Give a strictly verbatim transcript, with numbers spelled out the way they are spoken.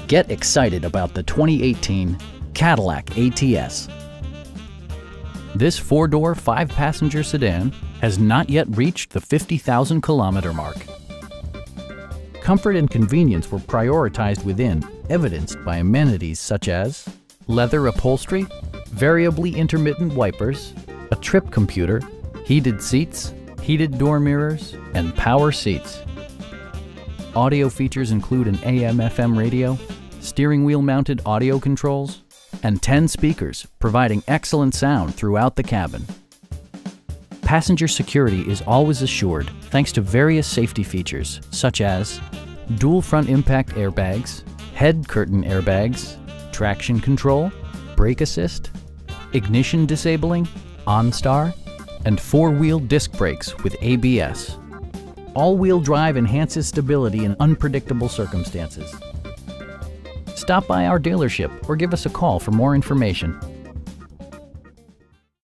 Get excited about the twenty eighteen Cadillac A T S. This four-door, five-passenger sedan has not yet reached the fifty thousand kilometer mark. Comfort and convenience were prioritized within, evidenced by amenities such as leather upholstery, variably intermittent wipers, a trip computer, heated seats, heated door mirrors, and power seats. Audio features include an A M F M radio, steering wheel mounted audio controls, and ten speakers, providing excellent sound throughout the cabin. Passenger security is always assured thanks to various safety features such as dual front impact airbags, head curtain airbags, traction control, brake assist, ignition disabling, OnStar, and four-wheel disc brakes with A B S. All-wheel drive enhances stability in unpredictable circumstances. Stop by our dealership or give us a call for more information.